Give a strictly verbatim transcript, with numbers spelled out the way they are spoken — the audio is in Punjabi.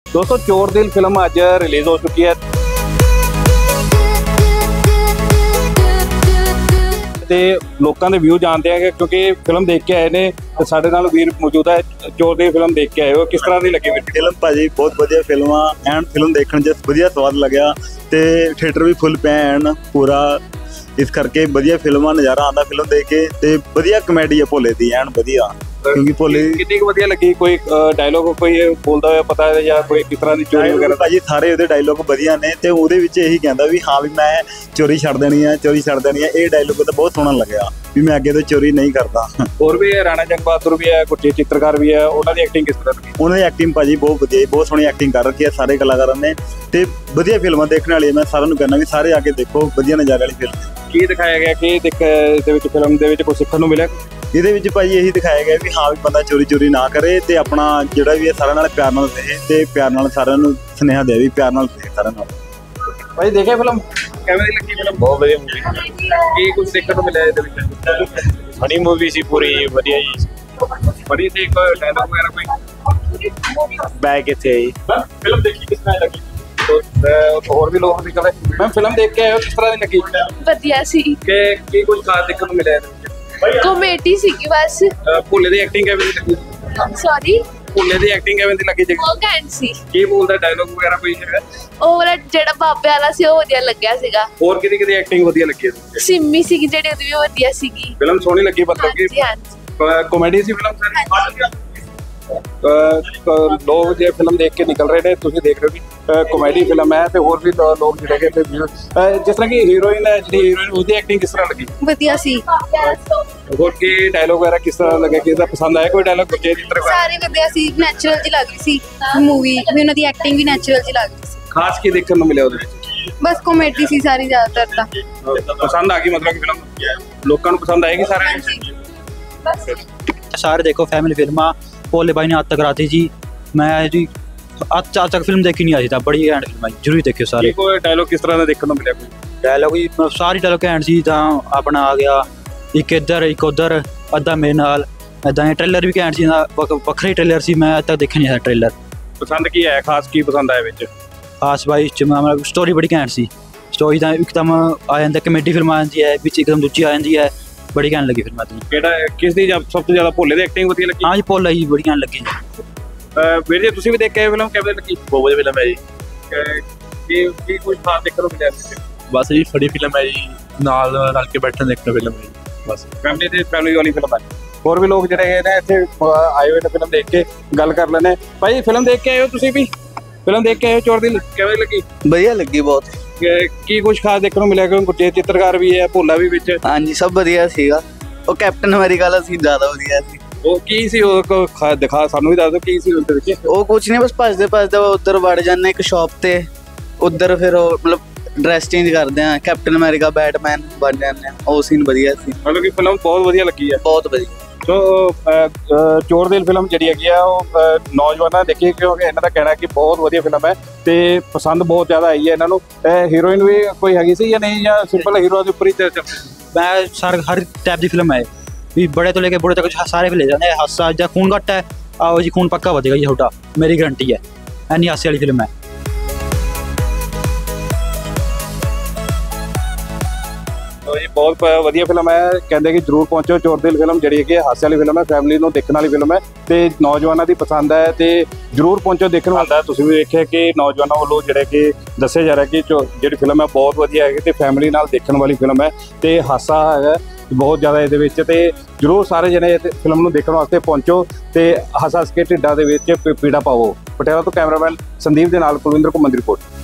दोस्तों चोर दिल फिल्म अज रिलीज हो चुकी है ते लोगों के व्यू जानते हैं क्योंकि फिल्म देख के आए ने तो साडे नाल वीर मौजूद है। चोर दी फिल्म देख के आए हो, किस तरह की लगी वीर? फिल्म भाजी बहुत वधिया फिल्म आ एंड फिल्म देखने च वधिया स्वाद लग्या ते थिएटर भी फुल पे एंड पूरा इस करके वधिया फिल्म नज़ारा आंदा फिल्म देख के ते वधिया कॉमेडी है भोले दी एंड वधिया क्योंकि भोले कितनी वधिया लगी। कोई डायलॉग कोई बोलदा होया पता है या कोई किस तरह की चोरी वगैरह? भाजी सारे ਉਹਦੇ डायलॉग वधिया ने ते ਉਹਦੇ ਵਿੱਚ ਇਹੀ ਕਹਿੰਦਾ ਵੀ ਹਾਂ ਵੀ ਮੈਂ ਚੋਰੀ ਛੱਡ ਦੇਣੀ ਹੈ ਚੋਰੀ ਛੱਡ ਦੇਣੀ ਹੈ। ਇਹ डायलॉग ਤਾਂ ਬਹੁਤ ਸੋਹਣਾ ਲੱਗਿਆ ਵੀ ਮੈਂ ਅੱਗੇ ਤੋਂ ਚੋਰੀ ਨਹੀਂ ਕਰਦਾ। ਹੋਰ ਵੀ ਹੈ ਰਾਣਾ ਜੰਗ ਬਹਾਦਰ ਵੀ ਹੈ, ਗੁੱਡੀ ਚਿੱਤਰਕਾਰ ਵੀ ਹੈ, ਉਹਨਾਂ ਦੀ ਐਕਟਿੰਗ ਕਿਸ ਤਰ੍ਹਾਂ ਲੱਗੀ? ਉਹਨਾਂ ਦੀ ਐਕਟਿੰਗ ਭਾਜੀ ਬਹੁਤ ਵਧੀਆ ਬਹੁਤ ਸੋਹਣੀ ਐਕਟਿੰਗ ਕਰ ਰੱਖੀ ਹੈ ਸਾਰੇ ਕਲਾਕਾਰਾਂ ਨੇ ਤੇ ਵਧੀਆ ਫਿਲਮਾਂ ਦੇਖਣ ਵਾਲੀ ਮੈਂ ਸਾਰਿਆਂ ਨੂੰ ਕਹਿੰਦਾ ਵੀ ਸਾਰੇ ਆ ਕੇ ਦੇਖੋ ਵਧੀਆ ਨਜ਼ਾਰੇ ਵਾਲੀ ਫਿਲਮ। ਕੀ ਦਿਖਾਇਆ ਗਿਆ ਕਿ ਦੇਖ ਇਹਦੇ ਵਿੱਚ ਫਿਲਮ ਦੇ ਵਿੱਚ ਕੁਝ ਸਿੱਖਣ ਨੂੰ ਮਿਲਿਆ? ਇਹਦੇ ਵਿੱਚ ਭਾਈ ਇਹੀ ਦਿਖਾਇਆ ਗਿਆ ਵੀ ਹਾਂ ਵੀ ਬੰਦਾ ਚੋਰੀ ਚੋਰੀ ਨਾ ਕਰੇ ਤੇ ਆਪਣਾ ਜਿਹੜਾ ਵੀ ਹੈ ਸਾਰਿਆਂ ਨਾਲ ਪਿਆਰ ਨਾਲ ਰਹੇ ਤੇ ਪਿਆਰ ਨਾਲ ਸਾਰਿਆਂ ਨੂੰ ਸੁਨੇਹਾ ਦੇ ਵੀ ਪਿਆਰ ਨਾਲ ਰਹੇ ਸਾਰਿਆਂ ਨਾਲ। ਭਾਈ ਦੇਖਿਆ ਫਿਲਮ ਕਿਵੇਂ ਦੀ ਲੱਗੀ? ਫਿਲਮ ਬਹੁਤ ਵਧੀਆ ਮੂਵੀ। ਕੀ ਕੁਝ ਦੇਖਣ ਨੂੰ ਮਿਲਿਆ ਇਹਦੇ ਵਿੱਚ? ਫਨੀ ਮੂਵੀ ਸੀ ਪੂਰੀ ਵਧੀਆ ਜੀ। ਬੜੀ ਸੀ ਇੱਕ ਡਾਇਲੌਗ ਵਗੈਰਾ ਕੋਈ ਬੈਗ ਕਿੱਥੇ ਆਈ? ਫਿਲਮ ਦੇਖੀ ਕਿਸ ਤਰ੍ਹਾਂ ਲੱਗੀ? ਹੋਰ ਵੀ ਲੋਕ ਨਿਕਲੇ। ਮੈਂ ਫਿਲਮ ਦੇਖ ਕੇ ਆਇਆ, ਕਿਸ ਤਰ੍ਹਾਂ ਦੀ ਲੱਗੀ? ਵਧੀਆ ਸੀ। ਕਿ ਕੀ ਕੁਝ ਖਾਸ ਦੇਖਣ ਨੂੰ ਮਿਲਿਆ ਇਹਦੇ ਵਿੱਚ? कॉमेडी सी बस। ਭੁੱਲੇ ਦੀ ਐਕਟਿੰਗ ਕਿਵੇਂ ਦੀ ਲੱਗੀ? सॉरी ਭੁੱਲੇ ਦੀ ਐਕਟਿੰਗ ਕਿਵੇਂ ਦੀ ਲੱਗੀ ਜੀ? ਉਹ ਘੈਂਟ ਸੀ। ਕੀ ਬੋਲਦਾ ਡਾਇਲੌਗ ਵਗੈਰਾ ਕੋਈ ਹੈਗਾ? ਉਹ ਵਾਲਾ ਜਿਹੜਾ ਬਾਬੇ ਵਾਲਾ ਸੀ ਉਹ ਵਧੀਆ ਲੱਗਿਆ ਸੀਗਾ। ਹੋਰ ਕਿਹਦੀ ਕਿਹਦੀ ਐਕਟਿੰਗ ਵਧੀਆ ਲੱਗੀ ਹੈ? ਸਿੰਮੀ ਸੀਗੀ ਜਿਹੜੀ ਉਹਦੀ ਵੀ ਵਧੀਆ ਸੀਗੀ। ਫਿਲਮ ਸੋਹਣੀ ਲੱਗੀ ਮਤਲਬ ਕਿ ਹਾਂਜੀ ਹਾਂਜੀ ਕਾਮੇਡੀ ਸੀ ਫਿਲਮ ਸਾਰੀ? ਲੋਕ ਜੇ ਫਿਲਮ ਦੇਖ ਕੇ ਨਿਕਲ ਰਹੇ ਨੇ, ਤੁਸੀਂ ਦੇਖ ਰਹੇ ਹੋ ਵੀ ਕਾਮੇਡੀ ਫਿਲਮ ਹੈ ਤੇ ਹੋਰ ਵੀ ਲੋਕ ਜਿਹੜੇ ਕਿ ਜਿਸ ਤਰ੍ਹਾਂ ਕਿ ਹੀਰੋਇਨ ਹੈ ਜਿਹੜੀ ਹੀਰੋਇਨ ਉਹਦੀ ਐਕਟਿੰਗ ਕਿਸ ਤਰ੍ਹਾਂ ਲੱਗੀ? ਵਧੀਆ ਸੀ। ਹੋਰ ਕੀ ਡਾਇਲੌਗ ਵਗੈਰਾ ਕਿਸ ਤਰ੍ਹਾਂ ਲੱਗੇ? ਕਿਸ ਦਾ ਪਸੰਦ ਆਇਆ ਕੋਈ ਡਾਇਲੌਗ? ਬੱਚੇ ਦੀ ਤਰ੍ਹਾਂ ਸਾਰੇ ਵਧੀਆ ਸੀ, ਨੈਚੁਰਲ ਜੀ ਲੱਗ ਰਹੀ ਸੀ ਮੂਵੀ ਵੀ, ਉਹਨਾਂ ਦੀ ਐਕਟਿੰਗ ਵੀ ਨੈਚੁਰਲ ਜੀ ਲੱਗ ਰਹੀ ਸੀ। ਖਾਸ ਕੀ ਦੇਖਣ ਨੂੰ ਮਿਲਿਆ ਉਹਦੇ ਵਿੱਚ? ਬਸ ਕਾਮੇਡੀ ਸੀ ਸਾਰੀ ਜ਼ਿਆਦਾਤਰ ਤਾਂ। ਪਸੰਦ ਆ ਗਈ ਮਤਲਬ ਕਿ ਫਿਲਮ ਲੋਕਾਂ ਨੂੰ ਪਸੰਦ ਆਏਗੀ ਸਾਰਿਆਂ ਨੂੰ? सारे देखो फैमिली फिल्म भोले भाई ने आज तक राती जी मैं जी आज आज तक फिल्म देखी नहीं आई था बड़ी एंड फिल्म जरूर देखियो सारे। कोई डायलॉग किस तरह का देखने को मिला? कोई डायलॉग ही सारी डायलॉग एंड सी तां अपना आ गया एक इधर एक उधर अद्धा मेरे नाल अद्धा ट्रेलर भी कैंट सी वक्खरे ट्रेलर सी मैं आज तक देखा नहीं था ट्रेलर। पसंद की है खास की पसंद आया विच? खास भाई मतलब स्टोरी बड़ी कैंट सी। स्टोरी तां एकदम आ जांदी कॉमेडी फिल्म आ जांदी है विच एकदम दूजी आ जांदी है बड़ी घैंट लगी फिल्म। ਕਿਹੜਾ ਕਿਸ ਦੀ ਸਭ ਤੋਂ ਜ਼ਿਆਦਾ ਭੋਲੇ ਦੀ ਐਕਟਿੰਗ ਵਧੀਆ ਲੱਗੀ? हाँ जी भोले जी बड़ी घैंट लगी। ਵੀਰ ਜੀ ਤੁਸੀਂ ਵੀ ਦੇਖ ਕੇ ਆਏ ਫਿਲਮ, ਕਿਵੇਂ ਲੱਗੀ? ਬਹੁਤ ਵਧੀਆ ਫਿਲਮ ਹੈ ਜੀ। ਕੀ ਕੀ ਕੁਝ ਖਾਸ ਦੇਖਣ ਨੂੰ ਮਿਲਿਆ? ਬਸ ਜੀ ਫੜੀ ਫਿਲਮ ਹੈ ਜੀ, ਨਾਲ ਰਲ ਕੇ ਬੈਠਣ ਦੇਖਣ ਫਿਲਮ ਹੈ ਜੀ। ਬਸ ਫੈਮਿਲੀ ਤੇ ਫੈਮਿਲੀ ਵਾਲੀ ਫਿਲਮ ਹੈ। ਹੋਰ ਵੀ ਲੋਕ ਜਿਹੜੇ ਹੈਗੇ ਨੇ ਇੱਥੇ ਆਏ ਹੋਏ ਨੇ ਫਿਲਮ ਦੇਖ ਕੇ ਗੱਲ ਕਰ ਲੈਣੇ। ਭਾਈ ਫਿਲਮ ਦੇਖ ਕੇ ਆਏ ਹੋ ਤੁਸੀਂ ਵੀ? ਫਿਲਮ ਦੇਖ ਕੇ ਆਏ ਹੋ ਚੋਰ ਦਿਲ, ਕਿਵੇਂ ਲੱਗੀ? ਵਧੀਆ ਲੱਗੀ ਬਹੁਤ। ਕੀ ਕੁਝ ਖਾਸ ਦੇਖਣ ਨੂੰ ਮਿਲਿਆ? ਕਿਉਂਕਿ ਗੁੱਡੀ ਚਿੱਤਰਕਾਰ ਵੀ ਹੈ, ਭੋਲਾ ਵੀ ਵਿੱਚ। ਹਾਂਜੀ ਸਭ ਵਧੀਆ ਸੀਗਾ। ਉਹ ਕੈਪਟਨ ਅਮਰੀਕਾ ਵਾਲਾ ਸੀ ਜ਼ਿਆਦਾ ਵਧੀਆ ਸੀ। ਉਹ ਕੀ ਸੀ ਉਹ ਦਿਖਾ ਸਾਨੂੰ ਵੀ ਦੱਸ ਦਿਓ ਕੀ ਸੀ ਉਹਦੇ ਵਿੱਚ? ਉਹ ਕੁਝ ਨਹੀਂ ਬਸ ਭੱਜਦੇ ਭੱਜਦੇ ਉੱਧਰ ਵੜ ਜਾਂਦੇ ਇੱਕ ਸ਼ਾਪ ਤੇ, ਉੱਧਰ ਫਿਰ ਉਹ ਮਤਲਬ ਡਰੈਸ ਚੇਂਜ ਕਰਦੇ ਆ ਕੈਪਟਨ ਅਮਰੀਕਾ ਬੈਟਮੈਨ ਬਣ ਜਾਂਦੇ ਆ। ਉਹ ਸੀਨ ਵਧੀਆ ਸੀ। ਮਤਲਬ ਕਿ ਫਿਲਮ ਬਹੁਤ ਵਧੀਆ ਲੱਗੀ ਹੈ। ਬਹੁਤ ਵਧੀਆ। ਸੋ ਚੋਰ ਦਿਲ ਫਿਲਮ ਜਿਹੜੀ ਹੈਗੀ ਆ ਉਹ ਨੌਜਵਾਨਾਂ ਦੇਖੀ ਕਿਉਂਕਿ ਇਹਨਾਂ ਦਾ ਕਹਿਣਾ ਕਿ ਬਹੁਤ ਵਧੀਆ ਫਿਲਮ ਹੈ ਤੇ ਪਸੰਦ ਬਹੁਤ ਜ਼ਿਆਦਾ ਆਈ ਹੈ ਇਹਨਾਂ ਨੂੰ। ਹੀਰੋਇਨ ਵੀ ਕੋਈ ਹੈਗੀ ਸੀ ਜਾਂ ਨਹੀਂ, ਜਾਂ ਸਿੰਪਲ ਹੀਰੋ ਦੇ ਉੱਪਰ ਹੀ? मैं सर हर टाइप की फिल्म है भी बड़े तो लेके बुढ़े तक सारे ले जाते हैं। हादसा जब खून घट है आओ जी खून पक्का बचेगा जी थोड़ा, मेरी गारंटी है। इन्नी हादसे वाली फिल्म है। ਜੀ ਬਹੁਤ ਵਧੀਆ ਫਿਲਮ ਹੈ, ਕਹਿੰਦੇ ਕਿ ਜਰੂਰ ਪਹੁੰਚੋ। ਚੋਰ ਦਿਲ ਫਿਲਮ ਜਿਹੜੀ ਹੈਗੀ ਹਾਸੇ ਵਾਲੀ ਫਿਲਮ ਹੈ, ਫੈਮਿਲੀ ਨੂੰ ਦੇਖਣ ਵਾਲੀ ਫਿਲਮ ਹੈ ਤੇ ਨੌਜਵਾਨਾਂ ਦੀ ਪਸੰਦ ਹੈ ਤੇ ਜਰੂਰ ਪਹੁੰਚੋ ਦੇਖਣ ਵਾਲਾ। ਤੁਸੀਂ ਵੀ ਵੇਖਿਆ ਕਿ ਨੌਜਵਾਨਾਂ ਵੱਲੋਂ ਜਿਹੜੇ ਕਿ ਦੱਸਿਆ ਜਾ ਰਿਹਾ ਕਿ ਜਿਹੜੀ ਫਿਲਮ ਹੈ ਬਹੁਤ ਵਧੀਆ ਹੈਗੀ ਤੇ ਫੈਮਿਲੀ ਨਾਲ ਦੇਖਣ ਵਾਲੀ ਫਿਲਮ ਹੈ ਤੇ ਹਾਸਾ ਹੈਗਾ ਬਹੁਤ ਜ਼ਿਆਦਾ ਇਹਦੇ ਵਿੱਚ ਤੇ ਜਰੂਰ ਸਾਰੇ ਜਣੇ ਫਿਲਮ ਨੂੰ ਦੇਖਣ ਵਾਸਤੇ ਪਹੁੰਚੋ ਤੇ ਹੱਸ ਹੱਸ ਕੇ ਢਿੱਡਾਂ ਦੇ ਵਿੱਚ ਪੀੜਾ ਪਾਵੋ। ਪਟਿਆਲਾ ਤੋਂ ਕੈਮਰਾਮੈਨ ਸੰਦੀਪ ਦੇ ਨਾਲ ਕੁਲਵਿੰਦਰ ਘੁੰਮਣ ਦੀ ਰਿਪੋਰਟ।